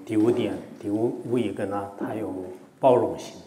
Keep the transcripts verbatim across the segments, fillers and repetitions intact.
第五点，第五五一个呢，它有包容性。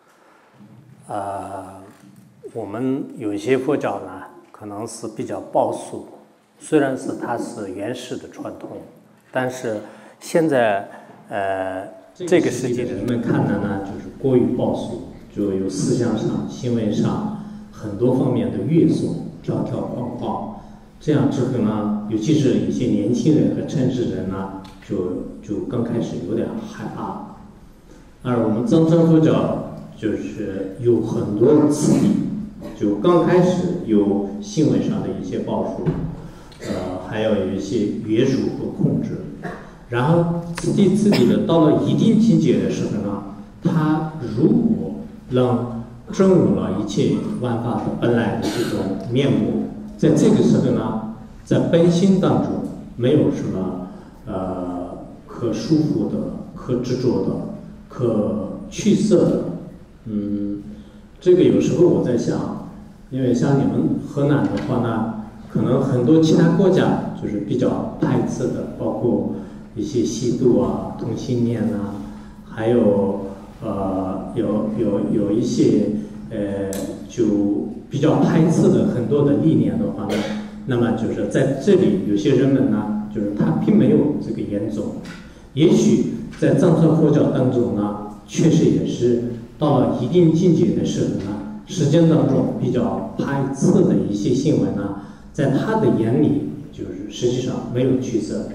呃，我们有一些佛教呢，可能是比较保守，虽然是它是原始的传统，但是现在呃这个世界的人们看的呢，就是过于保守，就有思想上、行为上很多方面的约束，条条框框。这样之后呢，尤其是一些年轻人和城市人呢，就就刚开始有点害怕。而我们藏传佛教就是有很多次第，就刚开始有行为上的一些报数，呃，还要有一些约束和控制。然后次第次第的到了一定境界的时候呢，他如果能证悟了一切万法的本来的这种面目。在这个时候呢，在本心当中没有什么呃可束缚的、可执着的、可去色的。嗯，这个有时候我在想，因为像你们河南的话呢，可能很多其他国家就是比较排斥的，包括一些吸毒啊、同性恋啊，还有呃有有有一些呃就。比较排斥的很多的理念的话呢，那么就是在这里有些人们呢，就是他并没有这个严重，也许在藏传佛教当中呢，确实也是到了一定境界的时候呢，实践当中比较排斥的一些行为呢，在他的眼里就是实际上没有区色。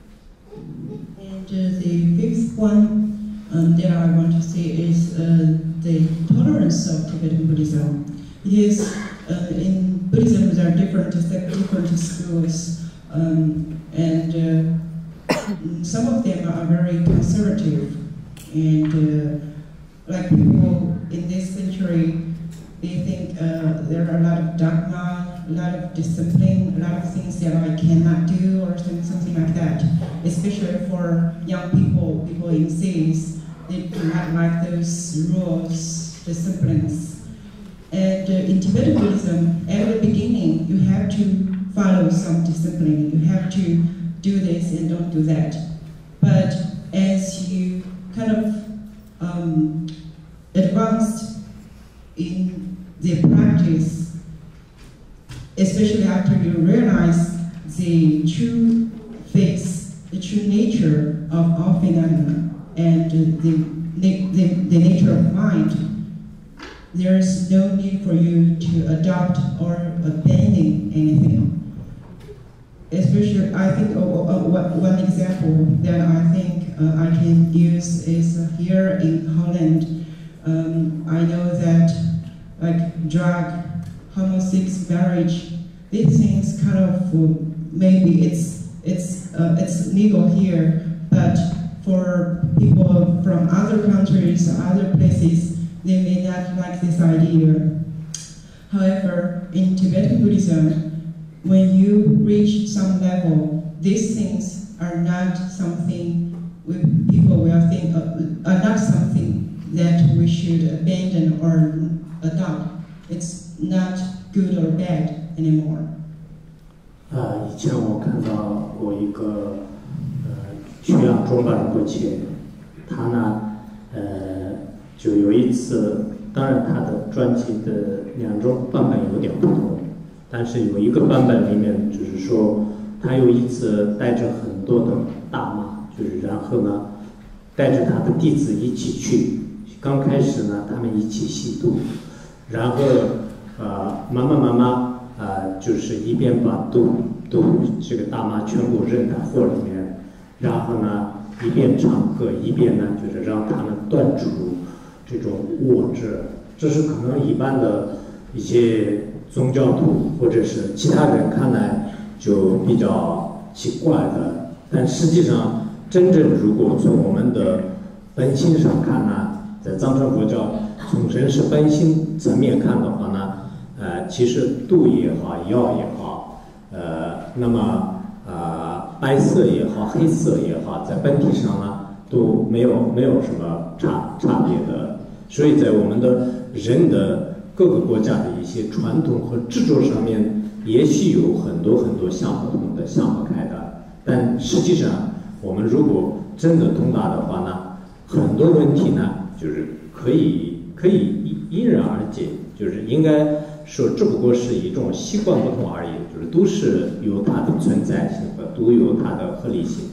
And uh, the fifth one um, that I want to say is uh, the tolerance of Tibetan Buddhism. Because uh, in Buddhism there are different different schools, um, and uh, some of them are very conservative, and uh, like people in this century, they think uh, there are a lot of dogma, a lot of discipline, a lot of things that I cannot do, or something, something like that. Especially for young people, people in cities, they do not like those rules, disciplines. And uh, in Tibetan Buddhism, at the beginning, you have to follow some discipline. You have to do this and don't do that. But as you kind of um, advanced in the practice, especially after you realize the true face, the true nature of all phenomena, and the, the, the nature of mind, there is no need for you to adopt or abandon anything. Especially, I think uh, uh, one example that I think uh, I can use is uh, here in Holland. Um, I know that like drug, homosexual marriage, these things kind of uh, maybe it's it's uh, it's legal here, but for people from other countries or other places, they may not like this idea. However, in Tibetan Buddhism, when you reach some level, these things are not something we, people will think of, are not something that we should abandon or adopt. It's not good or bad anymore. 啊，以前我看到过一个呃曲阳中巴仁波切，他呢，呃。就有一次，当然他的专辑的两种版本有点不同，但是有一个版本里面就是说，他有一次带着很多的大妈，就是然后呢，带着他的弟子一起去。刚开始呢，他们一起吸毒，然后呃，慢慢慢慢呃，就是一边把毒毒这个大妈全部扔在火里面，然后呢，一边唱歌，一边呢，就是让他们断除。这种物质，这是可能一般的一些宗教徒或者是其他人看来就比较奇怪的，但实际上，真正如果从我们的本心上看呢，在藏传佛教从人事本心层面看的话呢，呃，其实毒也好，药也好，呃，那么呃，白色也好，黑色也好，在本体上呢都没有没有什么差差别的。所以在我们的人的各个国家的一些传统和制作上面，也许有很多很多想不通的、想不开的。但实际上，我们如果真的通达的话呢，很多问题呢就是可以可以因人而解，就是应该说只不过是一种习惯不同而已，就是都是有它的存在性和都有它的合理性。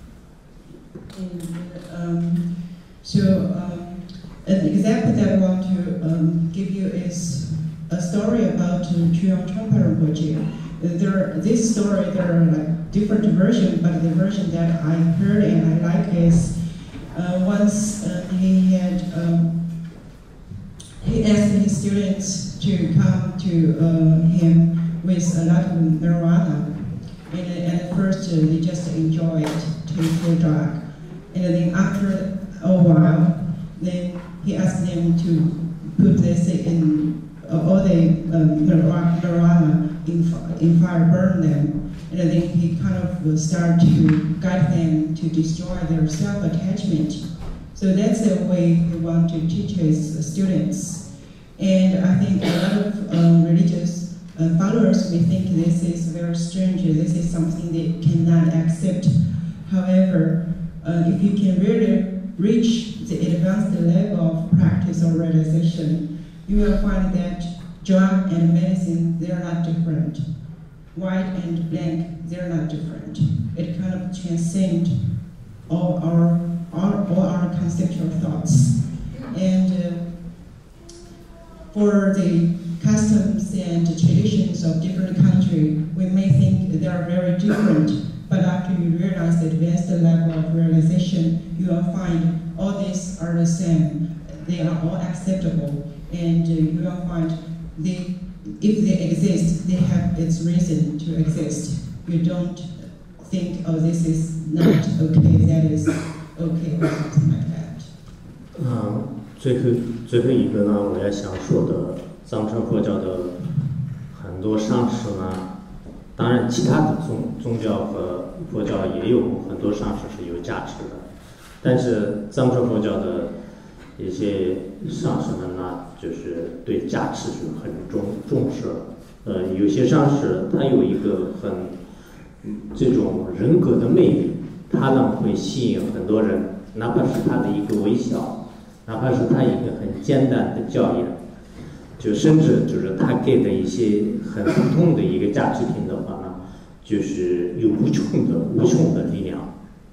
And, um, so um, an example that I want to um, give you is a story about Chuyang Trungpa Rinpoche. There, this story, there are like different versions, but the version that I heard and I like is uh, once uh, he had um, he asked his students to come to uh, him with a lot of marijuana, and, and at first uh, they just enjoyed take the drug, and then after a while, then he asked them to put this in uh, all the um, marijuana in, in fire, burn them, and then he kind of will start to guide them to destroy their self-attachment. So that's the way he wants to teach his students. And I think a lot of um, religious uh, followers may think this is very strange, this is something they cannot accept. However, uh, if you can really reach the advanced level of practice or realization, you will find that drug and medicine, they are not different. White and black, they're not different. It kind of transcends all our, all, all our conceptual thoughts. And uh, for the customs and traditions of different countries, we may think they are very different, but after you realize the advanced level of realization, you will find all these are the same. They are all acceptable, and uh, you will find they, if they exist, they have its reason to exist. You don't think, oh, this is not okay, that is okay, or something like that. 嗯，最后最后一个呢，我要想说的，藏传佛教的很多上师呢，当然其他的宗宗教和佛教也有很多上师是有价值的，但是藏传佛教的一些上师们呢，就是对价值是很重重视。呃，有些上师他有一个很这种人格的魅力，他呢会吸引很多人，哪怕是他的一个微笑，哪怕是他一个很简单的教言，就甚至就是他给的一些很普通的一个价值品的话呢，就是有无穷的无穷的力量。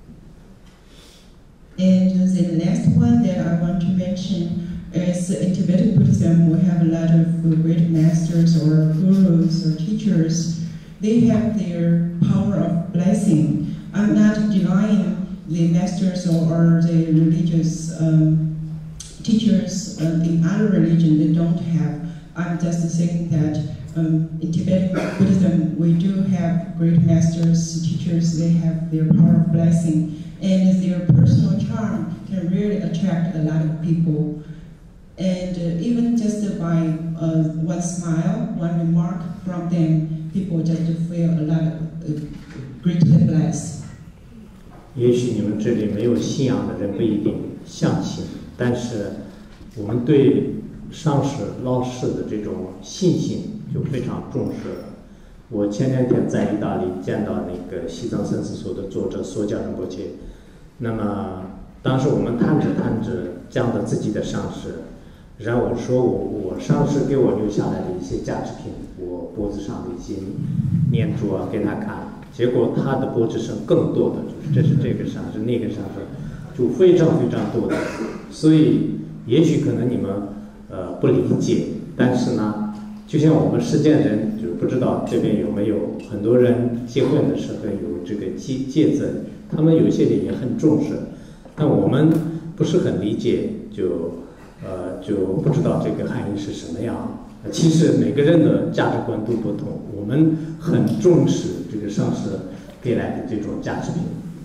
And the last one that I want to mention is in Tibetan Buddhism, we have a lot of great masters or gurus or teachers. They have their power of blessing. I'm not denying the masters or, or the religious um, teachers uh, in other religions they don't have. I'm just saying that um, in Tibetan Buddhism, we do have great masters, teachers, they have their power of blessing. And their personal charm can really attract a lot of people. And uh, even just by uh, one smile, one remark from them, people just feel a lot of uh, greatly blessed. 也许你们这里没有信仰的人不一定相信，但是我们对上师老师的这种信心就非常重视了。我前两天在意大利见到那个西藏僧思所的作者索迦仁波切，那么当时我们谈着谈着讲的自己的上师，然后我说我我上师给我留下来的一些价值品，我脖子上的一些念珠啊给他看，结果他的脖子上更多的就是这是这个上师那个上师，就非常非常多的，所以也许可能你们呃不理解，但是呢。就像我们世间人，就是不知道这边有没有很多人结婚的时候有这个戒戒指，他们有些人也很重视，但我们不是很理解，就呃就不知道这个含义是什么样。其实每个人的价值观都不同，我们很重视这个上师给来的这种价值品。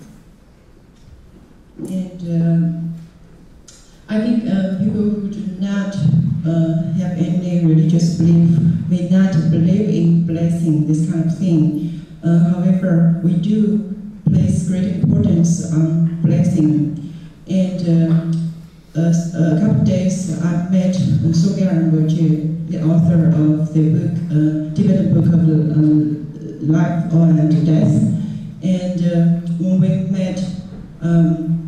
And uh, I think uh, people who do not uh, have any religious belief may not believe in blessing, this kind of thing. Uh, however, we do place great importance on blessing. And uh, a, a couple of days I met Sogyal Rinpoche, the author of the book, uh, Tibetan Book of uh, Life and Death. And uh, when we met, um,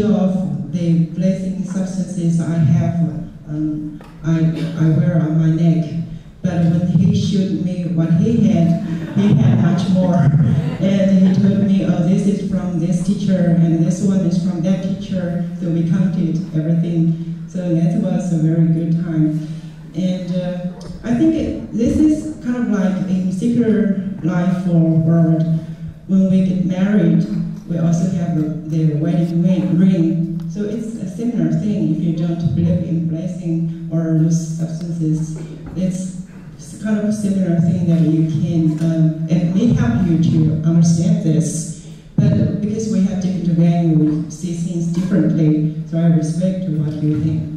show off the blazing substances I have, um, I, I wear on my neck. But when he showed me what he had, he had much more. And he told me, oh, this is from this teacher, and this one is from that teacher. So we counted everything. So that was a very good time. And uh, I think it, this is kind of like in secular life or world. When we get married, we also have the, the wedding ring. So it's a similar thing. If you don't believe in blessing or loose substances, it's kind of a similar thing that you can, um, it may help you to understand this, but because we have different values, we see things differently, so I respect what you think.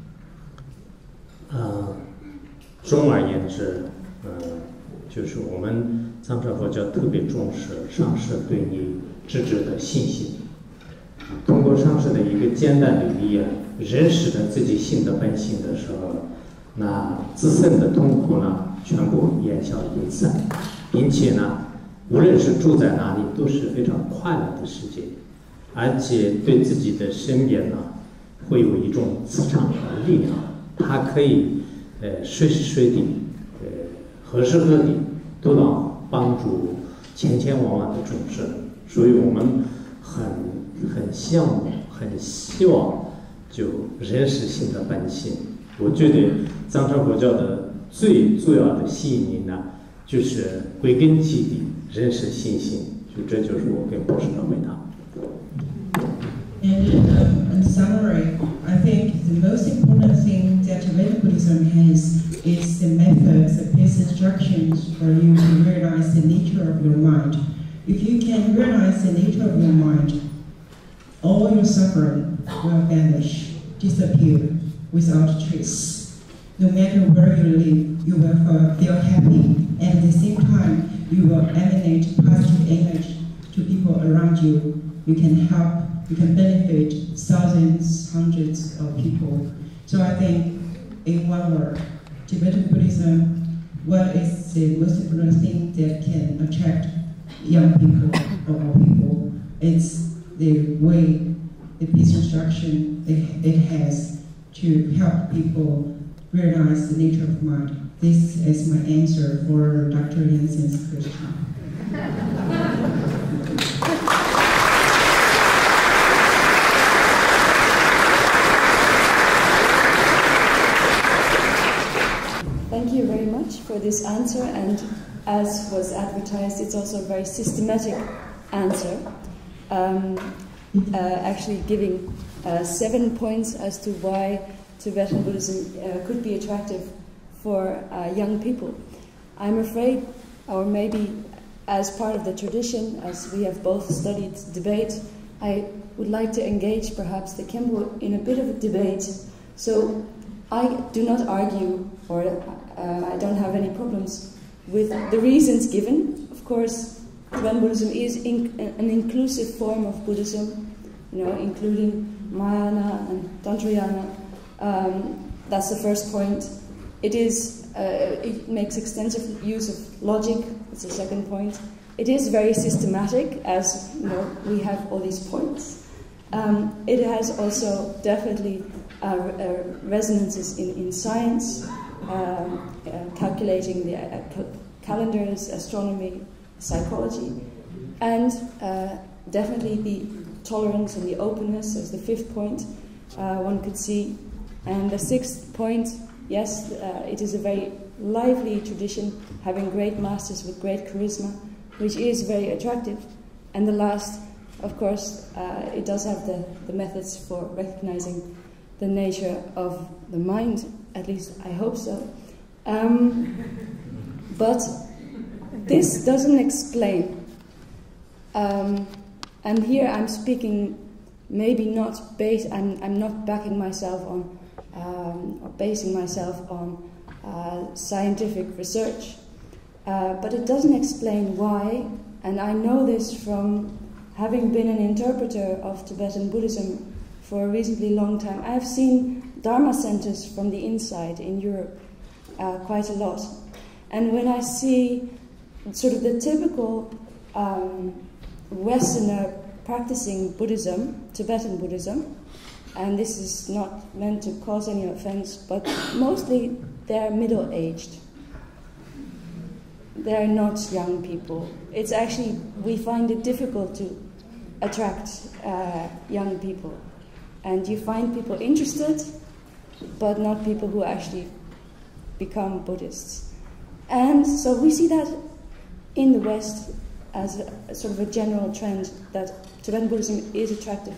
呃，总而言之，呃，就是我们藏传佛教特别重视上师对你智者的信心。通过上师的一个简单的语言，认识了自己性的本性的时候，那自身的痛苦呢，全部烟消云散，并且呢，无论是住在哪里，都是非常快乐的世界，而且对自己的身边呢，会有一种磁场和力量，它可以呃随时随地，呃何时何地都能帮助千千万万的众生，所以我们很很向往，很希望就认识性的本性。我觉得藏传佛教的最重要的吸引力呢，就是归根结底认识信心，就这就是我跟博士的回答。 And um, in summary, I think the most important thing that Tibetan Buddhism has is the methods, the basic instructions for you to realize the nature of your mind. If you can realize the nature of your mind, all your suffering will vanish, disappear without trace. No matter where you live, you will feel happy, and at the same time, you will emanate positive image to people around you. You can help, you can benefit thousands, hundreds of people. So I think, in one word, Tibetan Buddhism, what is the most important thing that can attract young people or all people? It's the way, the peace instruction it, it has to help people realize the nature of mind. This is my answer for Doctor Jensen's question. Thank you very much for this answer, and as was advertised, it's also a very systematic answer, um, uh, actually giving uh, seven points as to why Tibetan Buddhism uh, could be attractive for uh, young people. I'm afraid, or maybe as part of the tradition, as we have both studied debate, I would like to engage perhaps the Khenpo in a bit of a debate. So I do not argue, or uh, I don't have any problems with the reasons given. Of course, Tibetan Buddhism is in, an inclusive form of Buddhism, you know, including Mahayana and Tantrayana. Um, that's the first point. It is, uh, it makes extensive use of logic. That's the second point. It is very systematic, as you know, we have all these points. Um, it has also definitely uh, uh, resonances in, in science, um, uh, calculating the uh, cal calendars, astronomy, psychology, and uh, definitely the tolerance and the openness as the fifth point uh, one could see. And the sixth point, yes, uh, it is a very lively tradition, having great masters with great charisma, which is very attractive. And the last, of course, uh, it does have the, the methods for recognizing the nature of the mind, at least I hope so. Um, but this doesn't explain, um, and here I'm speaking maybe not based, I'm, I'm not backing myself on, um, or basing myself on uh, scientific research, uh, but it doesn't explain why, and I know this from having been an interpreter of Tibetan Buddhism for a reasonably long time. I've seen Dharma centers from the inside in Europe uh, quite a lot, and when I see sort of the typical um, Westerner practicing Buddhism, Tibetan Buddhism, and this is not meant to cause any offense, but mostly they're middle-aged. They're not young people. It's actually, we find it difficult to attract uh, young people. And you find people interested, but not people who actually become Buddhists. And so we see that in the West as a, a sort of a general trend that Tibetan Buddhism is attractive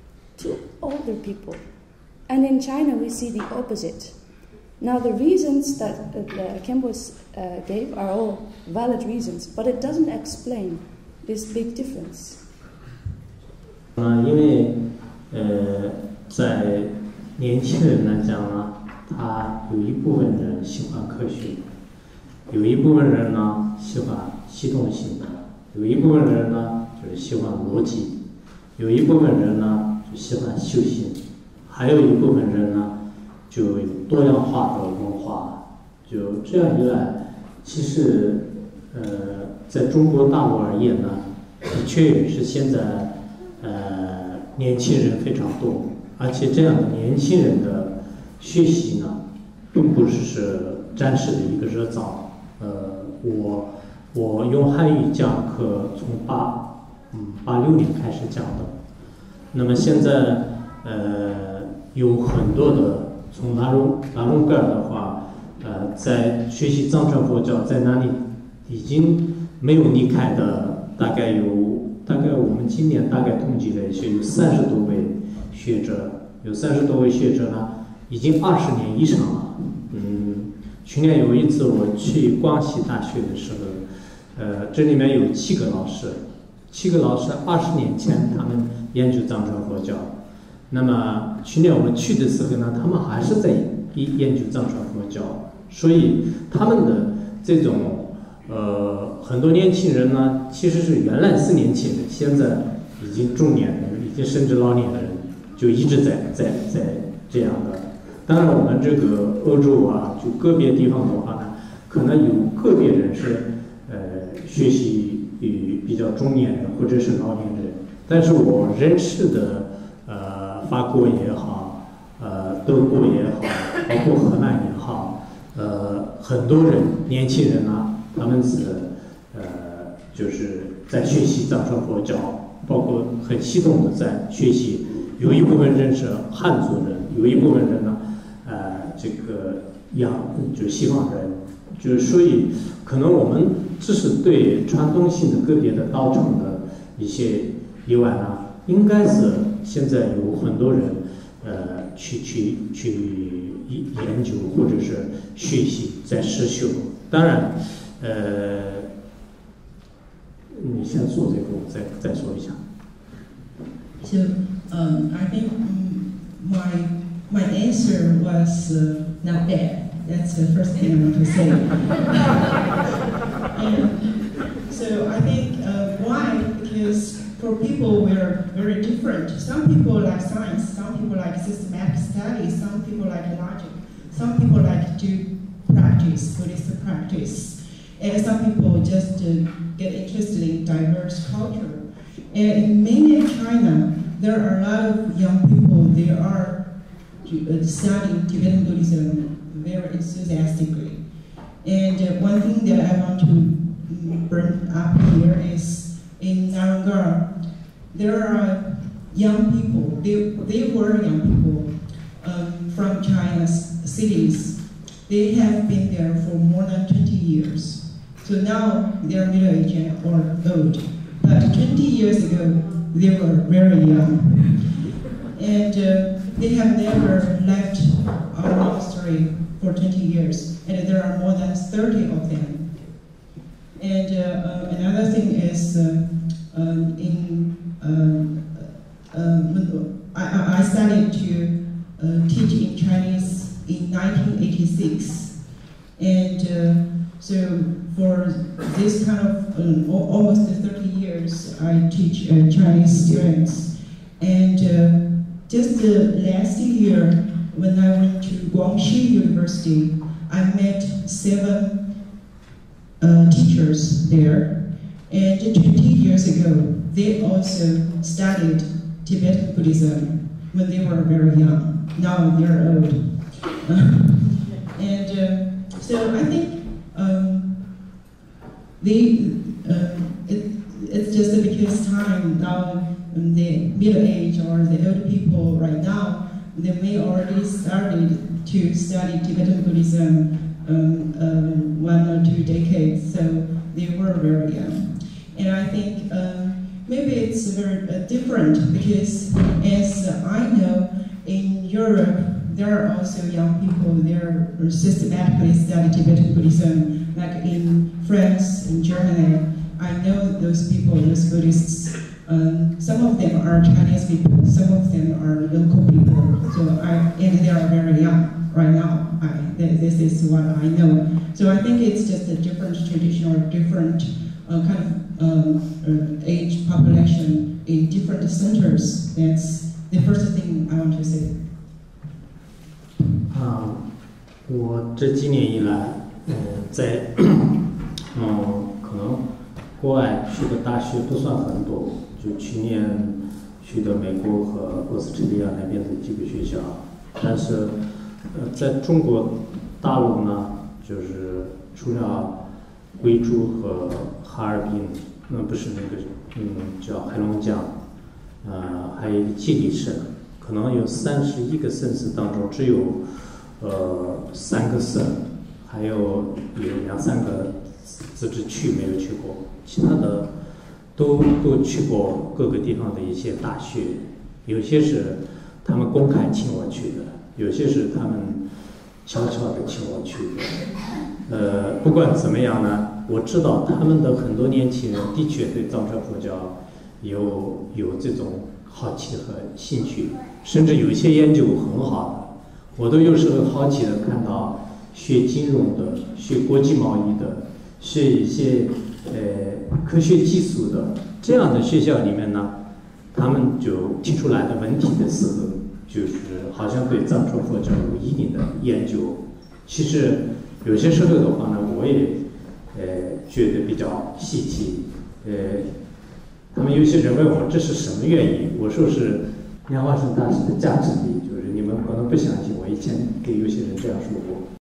to older people. And in China we see the opposite. Now the reasons that uh, the Khenpo uh, gave are all valid reasons, but it doesn't explain this big difference. 嗯，因为呃，在年轻人来讲呢，他有一部分人喜欢科学，有一部分人呢喜欢系统性的，有一部分人呢就是喜欢逻辑，有一部分人呢就喜欢修行，还有一部分人呢就有多样化的文化。就这样一来，其实呃，在中国大陆而言呢，的确也是现在呃年轻人非常多，而且这样的年轻人的学习呢，并不是是暂时的一个热灶。呃，我我用汉语讲课从八嗯八六年开始讲的，那么现在呃有很多的从拉隆拉隆格尔的话，呃，在学习藏传佛教在那里已经没有离开的，大概有大概我们今年大概统计了一些，有三十多位学者，有三十多位学者呢，已经二十年以上了。嗯，去年有一次我去广西大学的时候，呃，这里面有七个老师，七个老师二十年前他们研究藏传佛教，那么去年我们去的时候呢，他们还是在研究藏传佛教，所以他们的这种呃很多年轻人呢，其实是原来是年轻人，现在已经中年人，已经甚至老年人，就一直在在在这样的。当然，我们这个欧洲啊，就个别地方的话呢，可能有个别人是呃学习与比较中年人或者是老年人，但是我认识的呃法国也好，呃德国也好，包括荷兰也好，呃很多人年轻人啊，他们是呃就是在学习藏传佛教，包括很系统的在学习。有一部分人是汉族人，有一部分人呢，呃，这个洋就是西方人，就是所以可能我们只是对传统性的个别的道场的一些以外呢，应该是现在有很多人呃去去去研究或者是学习在实修。当然，呃，你先说这个，我再再说一下。 So um, I think my my answer was uh, not bad. That's the first thing I want to say. And so I think uh, why? Because for people we're very different. Some people like science. Some people like systematic studies. Some people like logic. Some people like to practice Buddhist practice, and some people just uh, get interested in diverse culture. And in mainland China, there are a lot of young people. They are studying Tibetan Buddhism very enthusiastically. And uh, one thing that I want to bring up here is in Narangara, there are young people. They they were young people um, from China's cities. They have been there for more than twenty years. So now they are middle-aged or old. But twenty years ago, they were very young. And uh, they have never left our monastery for twenty years. And there are more than thirty of them. And uh, uh, another thing is, uh, um, in um, uh, I, I started to uh, teach in Chinese in nineteen eighty-six. And uh, so for this kind of um, almost thirty years, I teach uh, Chinese students. And uh, just uh, last year, when I went to Guangxi University, I met seven uh, teachers there. And twenty years ago, they also studied Tibetan Buddhism when they were very young. Now they're old. and uh, so I think um, the, uh, it, it's just because time now, um, the middle age or the old people right now, they may already started to study Tibetan Buddhism um, um, one or two decades, so they were very young. And I think um, maybe it's very uh, different because, as I know, in Europe, there are also young people there who systematically study Tibetan Buddhism, like in France, in Germany. I know those people, those Buddhists. Um, some of them are Chinese people, some of them are local people. So I, and they are very young right now. I, this is what I know. So I think it's just a different tradition or different uh, kind of um, uh, age population in different centers. That's the first thing I want to say. 啊，我这几年以来，嗯，在嗯，可能国外去的大学不算很多，就去年去的美国和俄斯特利亚那边的几个学校，但是呃，在中国大陆呢，就是除了贵州和哈尔滨，那不是那个嗯叫黑龙江，呃，还有一个吉林省，可能有三十一个省市当中只有呃三个省，还有有两三个自治区没有去过，其他的都都去过各个地方的一些大学，有些是他们公开请我去的，有些是他们悄悄的请我去的。呃，不管怎么样呢，我知道他们的很多年轻人的确对藏传佛教有有这种好奇和兴趣，甚至有一些研究很好的。我都有时候好奇的看到学金融的、学国际贸易的、学一些呃科学技术的这样的学校里面呢，他们就提出来的问题的时候，就是好像对藏传佛教有一定的研究。其实有些时候的话呢，我也呃觉得比较稀奇。呃，他们有些人问我这是什么原因，我说是莲花生大师的价值力，就是你们可能不相信，我以前给有些人这样说过。